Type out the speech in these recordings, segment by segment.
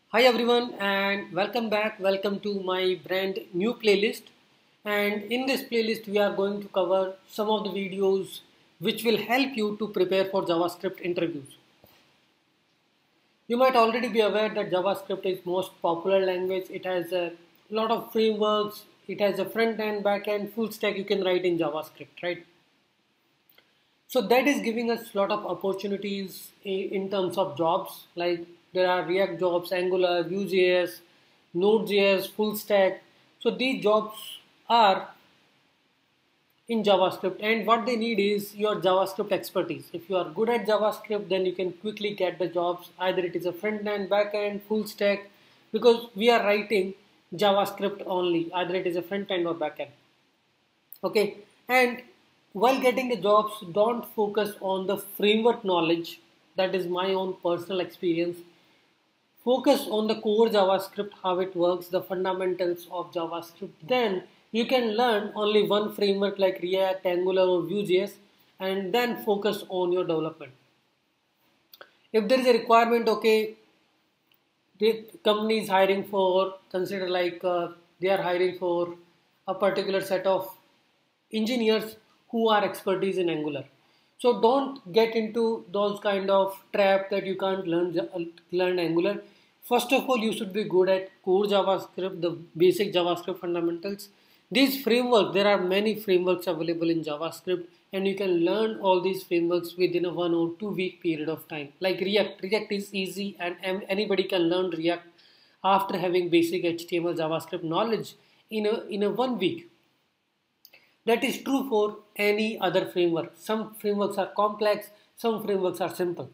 Hi everyone and welcome back. Welcome to my brand new playlist. And in this playlist, we are going to cover some of the videos which will help you to prepare for JavaScript interviews. You might already be aware that JavaScript is most popular language. It has a lot of frameworks. It has a front end, back end, full stack you can write in JavaScript, right? So that is giving us a lot of opportunities in terms of jobs. Like there are React jobs, Angular, Vue.js, Node.js, full stack. So these jobs are in JavaScript, and what they need is your JavaScript expertise. If you are good at JavaScript, then you can quickly get the jobs. Either it is a front end, back end, full stack, because we are writing JavaScript only. Either it is a front end or back end. Okay, and while getting the jobs, don't focus on the framework knowledge. That is my own personal experience. Focus on the core JavaScript, how it works, the fundamentals of JavaScript. Then you can learn only one framework like React, Angular, or Vue.js, and then focus on your development. If there is a requirement, okay, the company is hiring for, consider like they are hiring for a particular set of engineers who are expertise in Angular. So don't get into those kind of trap that you can't learn Angular. First of all, you should be good at core JavaScript, the basic JavaScript fundamentals. These frameworks, there are many frameworks available in JavaScript, and you can learn all these frameworks within a 1 or 2 week period of time. Like React, React is easy, and anybody can learn React after having basic HTML JavaScript knowledge in a 1 week. That is true for any other framework. Some frameworks are complex, some frameworks are simple.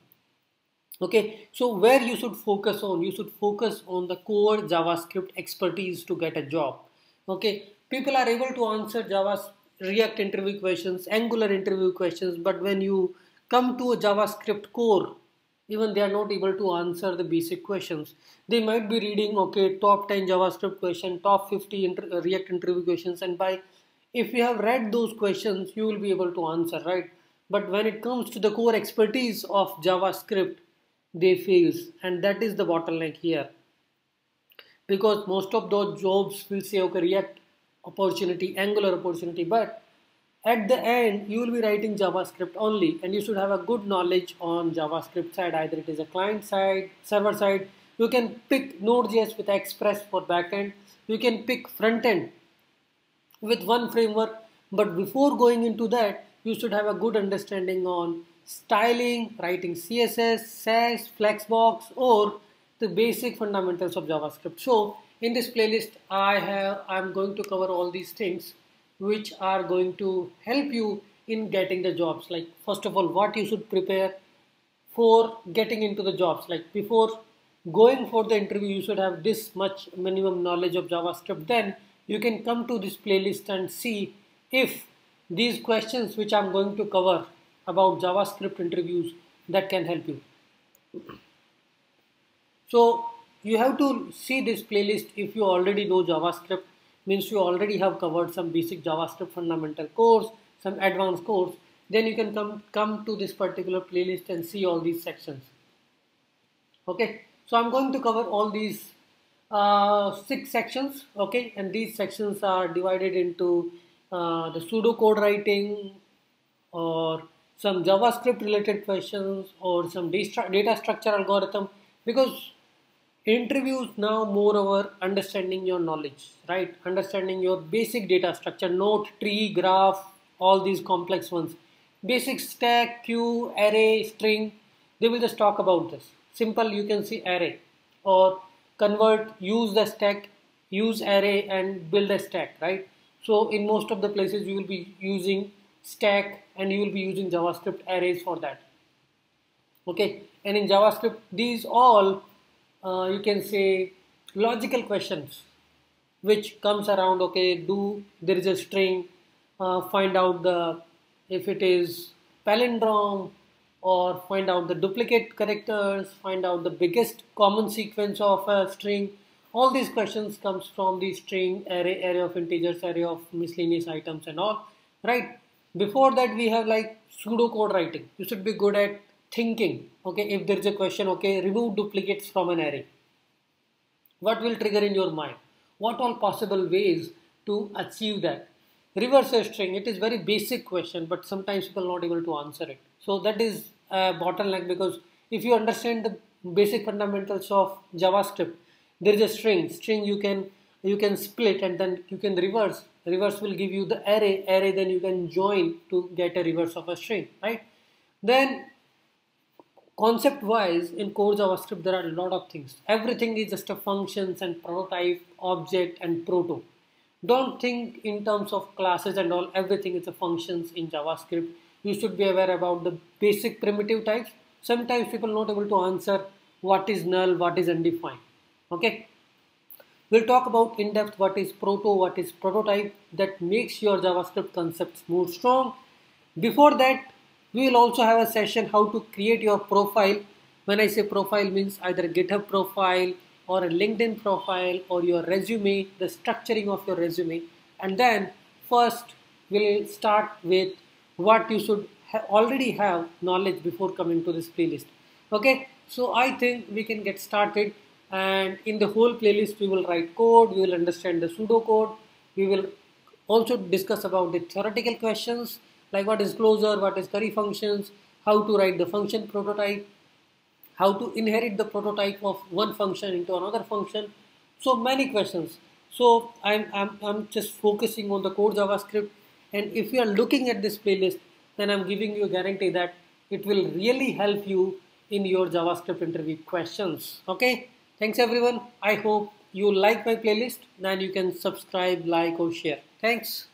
Okay, so where you should focus on? You should focus on the core JavaScript expertise to get a job. Okay, people are able to answer Java React interview questions, Angular interview questions, but when you come to a JavaScript core, even they are not able to answer the basic questions. They might be reading, okay, top 10 JavaScript question, top 50 React interview questions, and by if you have read those questions, you will be able to answer, right? But when it comes to the core expertise of JavaScript, they fails, and that is the bottleneck here, because most of those jobs will say okay, React opportunity, Angular opportunity, but at the end you will be writing JavaScript only, and you should have a good knowledge on JavaScript side. Either it is a client side, server side. You can pick Node.js with Express for backend. You can pick front end with one framework, but before going into that, you should have a good understanding on styling, writing CSS, Sass, Flexbox, or the basic fundamentals of JavaScript. So in this playlist, I'm going to cover all these things which are going to help you in getting the jobs. Like first of all, what you should prepare for getting into the jobs. Like before going for the interview, you should have this much minimum knowledge of JavaScript. Then you can come to this playlist and see if these questions which I'm going to cover about JavaScript interviews, that can help you. So you have to see this playlist. If you already know JavaScript, means you already have covered some basic JavaScript fundamental course, some advanced course, then you can come to this particular playlist and see all these sections. Okay, so I'm going to cover all these 6 sections. Okay, and these sections are divided into the pseudocode writing, or some JavaScript related questions, or some data structure algorithm, because interviews now more over understanding your knowledge, right? Understanding your basic data structure, node, tree, graph, all these complex ones. Basic stack, queue, array, string, they will just talk about this. Simple, you can see array, or convert, use the stack, use array and build a stack, right? So in most of the places you will be using stack, and you will be using JavaScript arrays for that. Okay, and in JavaScript these all you can say logical questions which comes around. Okay, do there is a string, find out the if it is palindrome, or find out the duplicate characters, find out the biggest common sequence of a string. All these questions comes from the string, array of integers, array of miscellaneous items and all, right? Before that we have like pseudocode writing. You should be good at thinking. Okay, if there is a question, okay, remove duplicates from an array. What will trigger in your mind? What all possible ways to achieve that? Reverse a string. It is very basic question, but sometimes people are not able to answer it. So that is a bottleneck, because if you understand the basic fundamentals of JavaScript, there is a string. String you can split and then you can reverse. Reverse will give you the array. Then you can join to get a reverse of a string, right? Then concept wise in core JavaScript there are a lot of things. Everything is just a functions and prototype, object and proto. Don't think in terms of classes and all. Everything is a functions in JavaScript. You should be aware about the basic primitive types. Sometimes people not able to answer what is null, what is undefined. Okay. We'll talk about in depth what is proto, what is prototype, that makes your JavaScript concepts more strong. Before that, we will also have a session how to create your profile. When I say profile, means either a GitHub profile or a LinkedIn profile or your resume, the structuring of your resume. And then first we'll start with what you should already have knowledge before coming to this playlist. Okay, so I think we can get started. And in the whole playlist we will write code, we will understand the pseudocode, we will also discuss about the theoretical questions like what is closure, what is curry functions, how to write the function prototype, how to inherit the prototype of one function into another function. So many questions. So I'm just focusing on the core JavaScript, and if you are looking at this playlist, then I'm giving you a guarantee that it will really help you in your JavaScript interview questions. Okay. Thanks everyone. I hope you like my playlist. Then you can subscribe, like or share. Thanks.